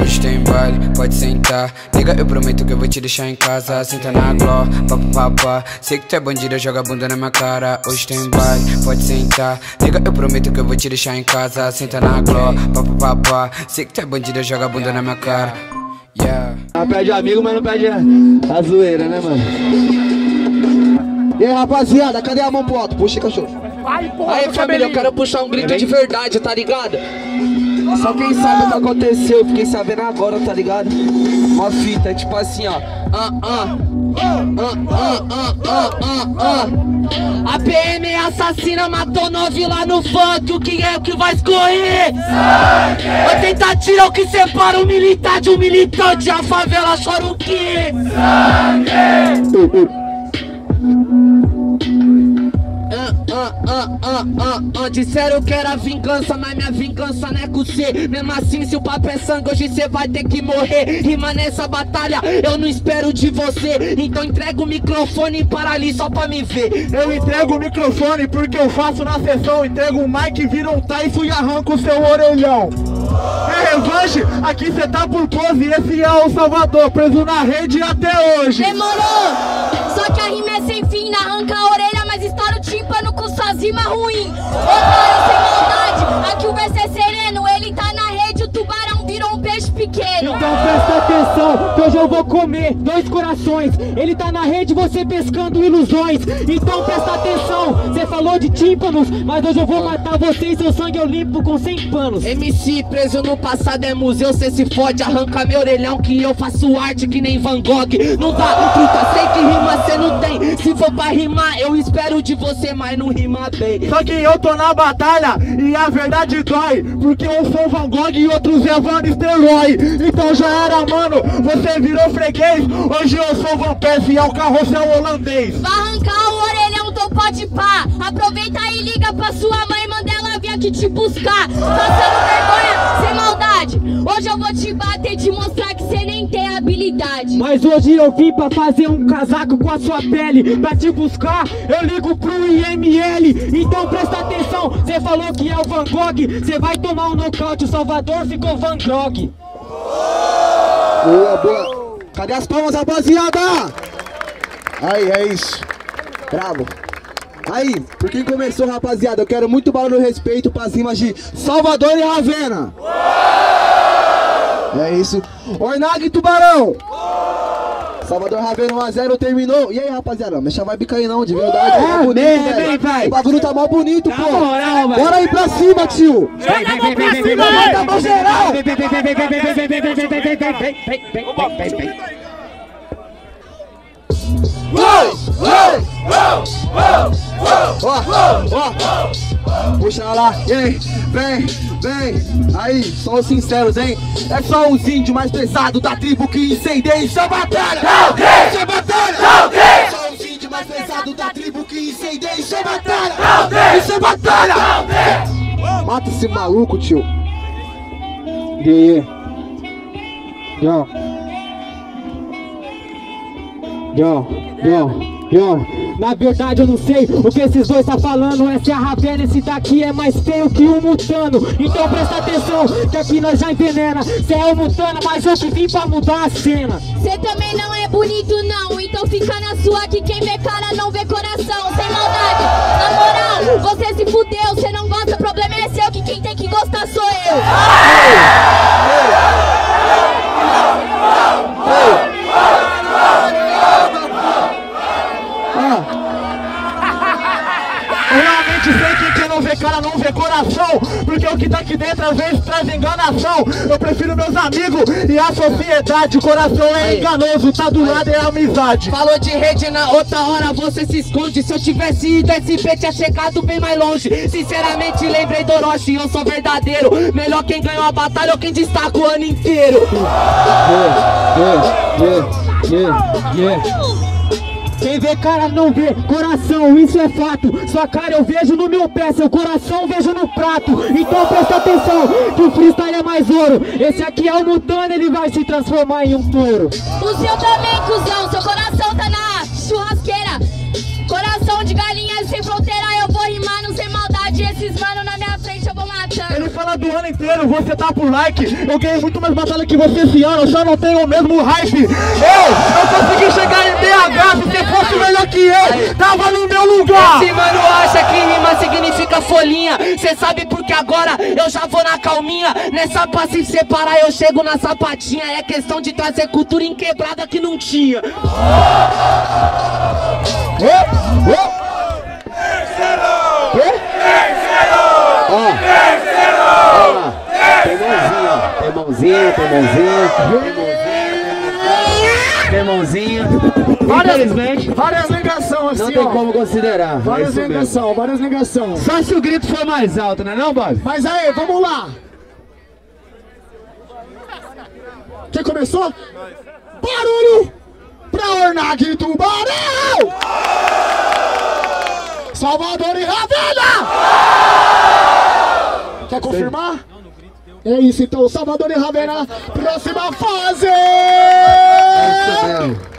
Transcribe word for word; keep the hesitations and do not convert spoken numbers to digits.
Hoje tem baile, pode sentar. Nega, eu prometo que eu vou te deixar em casa. Senta na gló, papapá. Sei que tu é bandida, joga a bunda na minha cara. Hoje tem baile, pode sentar. Nega, eu prometo que eu vou te deixar em casa. Senta na gló, papapá. Sei que tu é bandida, joga a bunda na minha cara. Yeah. Ela pede amigo, mas não pede a, a zoeira, né, mano? E aí, rapaziada, cadê a mão pro alto? Puxa, cachorro. Vai, porra, Aí, família, eu quero puxar um grito de verdade, tá ligado? Só quem sabe o que aconteceu, eu fiquei sabendo agora, tá ligado? Uma fita, é tipo assim, ó. Ah, ah. Ah, ah, ah, ah, ah, ah. A P M assassina matou nove lá no funk. O que é o que vai escorrer? Sangue! Vai tentar tirar o que separa o militar de um militante. A favela chora o quê? Sangue! Ah, ah, ah, ah, ah. Disseram que era vingança, mas minha vingança não é com cê. Mesmo assim, se o papo é sangue, hoje cê vai ter que morrer. Rima nessa batalha, eu não espero de você. Então entrega o microfone para ali só pra me ver. Eu entrego o microfone porque eu faço na sessão. Entrego o mic, vira um Tyson e arranco o seu orelhão. É revanche, aqui cê tá por pose. Esse é o Salvador, preso na rede até hoje. Demorou, só que a rima é sem fim. Arranca a orelha, mas estoura o tímpano com suas rimas ruim. Otário sem maldade, aqui o verso é sereno. Ele tá na rede, o tubarão virou um peixe pequeno. Então presta atenção, que hoje eu vou comer dois corações. Ele tá na rede, você pescando ilusões. Então presta atenção, você falou de tímpanos, mas hoje eu vou matar você e seu sangue eu limpo com cem panos. M C preso no passado é museu, cê se fode. Arranca meu orelhão que eu faço arte que nem Van Gogh. Não dá, truta, sei que rima cê não tem. Se for pra rimar, eu espero de você, mas não rima bem. Só que eu tô na batalha e a verdade dói, porque eu sou Van Gogh e outros é Van Nistelrooy. Então já era, mano, você virou freguês. Hoje eu sou Van Persie e é o carrossel holandês. Vai arrancar o orelhão do pode pá. Aproveita e liga pra sua mãe, manda ela vir aqui te buscar. Passando vergonha, sem maldade. Hoje eu vou te bater e te mostrar que você nem tem habilidade. Mas hoje eu vim pra fazer um casaco com a sua pele. Pra te buscar, eu ligo pro I M L. Então presta atenção, cê falou que é o Van Gogh. Cê vai tomar um nocaute, o Salvador ficou Van Gogh. Boa, boa. Cadê as palmas, rapaziada? Aí, é isso. Bravo. Aí, por quem começou, rapaziada, eu quero muito barulho e respeito pras rimas de Salvador e Ravena. É isso. Ornag e Tubarão. Salvador Ravena um a zero, terminou. E aí, rapaziada, mexa vai bica aí não, de verdade. É, é bonito, vem, velho. O bagulho tá mal bonito, Tá pô. moral, velho. Bora aí pra cima, tio. Vem, vem, vem, vem, vem, vem, Vai dar mão geral. vem, vem, vem, vem, vem, vem, vem, vem, vem, vem, vem, vem, vem, vem, vem, vem, vem. Ó, ó, puxa lá, e aí, vem, vem. Aí, só os sinceros, hein? É só os índios mais pesados da tribo que incendeia. Isso é batalha! Isso é batalha! Só os índios mais pesados da tribo que incendeia. Isso é batalha! Isso é batalha! Mata esse maluco, tio. Yeah, yeah. Yo, yo, yo. Na verdade eu não sei o que esses dois tá falando. Essa é a Ravena, esse daqui é mais feio que um mutano. Então presta atenção, que aqui nós já envenena. Cê é um mutano, mas eu que vim pra mudar a cena. Cê também não é bonito não, então fica na sua que quem vê cara não vê coração. Sem maldade, na moral, você se fudeu. Cê não gosta, o problema é seu, que quem tem que gostar sou eu. Eu realmente sei que quem não vê cara não vê coração, porque o que tá aqui dentro às vezes traz enganação. Eu prefiro meus amigos e a sociedade. O coração é enganoso, tá do lado é amizade. Falou de rede, na outra hora você se esconde. Se eu tivesse ido, S P tinha chegado bem mais longe. Sinceramente lembrei do Orochi, eu sou verdadeiro. Melhor quem ganhou a batalha ou quem destaca o ano inteiro. Yeah, yeah, yeah, yeah. Quem vê cara não vê coração, isso é fato. Sua cara eu vejo no meu pé, seu coração eu vejo no prato. Então presta atenção, que o freestyle é mais ouro. Esse aqui é o mutano, ele vai se transformar em um touro. O seu também, cuzão, seu coração tá na churrasqueira. Coração de galinha sem fronteira, eu vou rimando sem maldade. Esses mano na minha frente eu vou matando. Ele fala do ano inteiro você tá por like. Eu ganhei muito mais batalha que você esse ano, eu só não tenho o mesmo hype. Eu, eu consegui chegar em B H, se você fosse melhor que eu, tava no meu lugar. Esse mano acha que rima significa folhinha. Cê sabe porque agora eu já vou na calminha. Nessa pra se separar eu chego na sapatinha. É questão de trazer cultura em quebrada que não tinha. Oh, oh. Ó, ó, tem mãozinha, ó. Tem mãozinha, tem mãozinha, tem mãozinha. Infelizmente, Várias ligações não assim, tem ó. como considerar. Várias É isso mesmo. ligações, várias ligações. Só se o grito for mais alto, né não, Bob? Mas aí, vamos lá. Quem começou? Barulho pra Ornag e Tubarão! Salvador e Ravena! Quer confirmar? É isso, então, Salvador e Ravena, próxima fase! É isso mesmo.